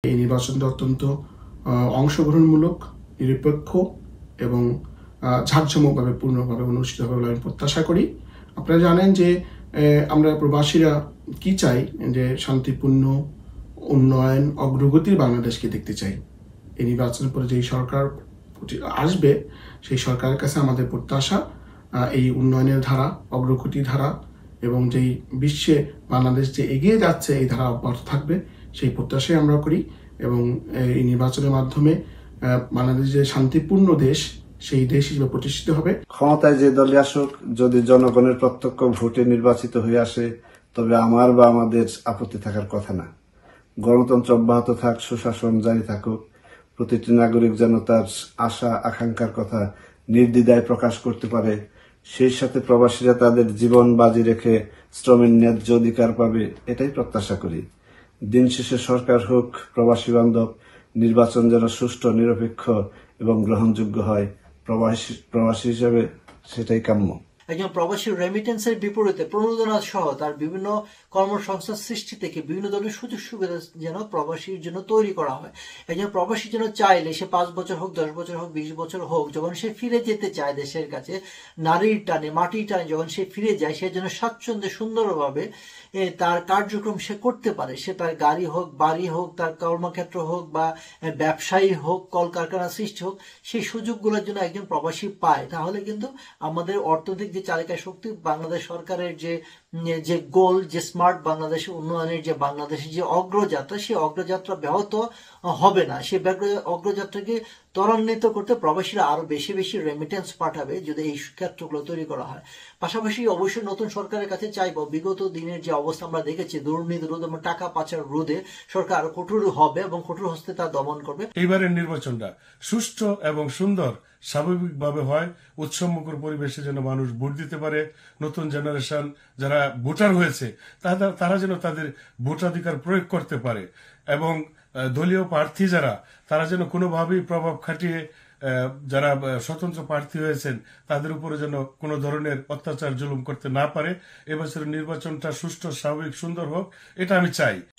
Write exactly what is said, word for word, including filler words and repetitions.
এই নির্বাচনটা অত্যন্ত অংশগ্রহণমূলক, নিরপেক্ষ এবং ঝাঁকজমকভাবে পূর্ণভাবে অনুষ্ঠিত হবে বলে আমি প্রত্যাশা করি। আপনারা জানেন যে আমরা প্রবাসীরা কি চাই, যে শান্তিপূর্ণ উন্নয়ন অগ্রগতির বাংলাদেশকে দেখতে চাই। এই নির্বাচনের পরে যেই সরকার আসবে সেই সরকারের কাছে আমাদের প্রত্যাশা এই উন্নয়নের ধারা, অগ্রগতির ধারা এবং যেই বিশ্বে বাংলাদেশ যে এগিয়ে যাচ্ছে এই ধারা অব্যাহত থাকবে, সেই প্রত্যাশাই আমরা করি। এবং এই নির্বাচনের মাধ্যমে বাংলাদেশ যে শান্তিপূর্ণ দেশ, সেই দেশ হিসেবে প্রতিষ্ঠিত হবে। ক্ষমতায় যে দলই আসুক, যদি জনগণের প্রত্যক্ষ ভোটে নির্বাচিত হয়ে আসে তবে আমার বা আমাদের আপত্তি থাকার কথা না। গণতন্ত্র অব্যাহত থাক, সুশাসন জারি থাকুক, প্রতিটি নাগরিক যেন তার আশা আকাঙ্ক্ষার কথা নির্দ্বিধায় প্রকাশ করতে পারে, সেই সাথে প্রবাসীরা তাদের জীবন বাজি রেখে শ্রমের ন্যায্য অধিকার পাবে, এটাই প্রত্যাশা করি। দিন শেষে সরকার হোক প্রবাসী বান্ধব, নির্বাচন যেন সুষ্ঠু, নিরপেক্ষ এবং গ্রহণযোগ্য হয়, প্রবাসী প্রবাসী হিসেবে সেটাই কাম্য। একজন প্রবাসীর রেমিটেন্সের বিপরীতে প্রণোদনা সহ তার বিভিন্ন কর্মসংস্থান সৃষ্টি থেকে বিভিন্ন ধরনের সুযোগ সুবিধা যেন প্রবাসীর জন্য তৈরি করা হয়। একজন প্রবাসী যেন চাইলে সে পাঁচ বছর হোক, দশ বছর হোক, বিশ বছর হোক, যখন সে ফিরে যেতে চায় দেশের কাছে, নারীর টানে মাটির টানে যখন সে ফিরে যায়, সে যেন স্বাচ্ছন্দ্যে সুন্দরভাবে তার কার্যক্রম সে করতে পারে। সে তার গাড়ি হোক, বাড়ি হোক, তার কর্মক্ষেত্র হোক বা ব্যবসায়ী হোক, কলকারখানা সৃষ্টি হোক, সেই সুযোগগুলোর জন্য একজন প্রবাসী পায়। তাহলে কিন্তু আমাদের অর্থনৈতিক যে চালিকা শক্তি, বাংলাদেশ সরকারের যে যে গোল, যে স্মার্ট বাংলাদেশ উন্নয়নের যে বাংলাদেশের যে অগ্রযাত্রা, সেই অগ্রযাত্রা ব্যাহত হবে না। সেই অগ্রযাত্রাকে ত্বরান্বিত করতে প্রবাসীরা আরো বেশি বেশি রেমিটেন্স পাঠাবে যদি এই ক্ষেত্রগুলো তৈরি করা হয়। পাশাপাশি অবশ্যই নতুন সরকারের কাছে চাইব, বিগত দিনের যে অবস্থা আমরা দেখেছি দুর্নীতি রোধ এবং টাকা পাচার রোধে সরকার আরো কঠোর হবে এবং কঠোর হস্তে তা দমন করবে। এইবারের নির্বাচনটা সুষ্ঠু এবং সুন্দর স্বাভাবিকভাবে হয়, উৎসবমুখর পরিবেশে যেন মানুষ ভোট দিতে পারে। নতুন জেনারেশন যারা ভোটার হয়েছে তারা যেন তাদের ভোটাধিকার প্রয়োগ করতে পারে এবং দলীয় প্রার্থী যারা, তারা যেন কোনোভাবেই প্রভাব খাটিয়ে যারা স্বতন্ত্র প্রার্থী হয়েছেন তাদের উপরে যেন কোনো ধরনের অত্যাচার জুলুম করতে না পারে। এবছরের নির্বাচনটা সুষ্ঠু, স্বাভাবিক, সুন্দর হোক, এটা আমি চাই।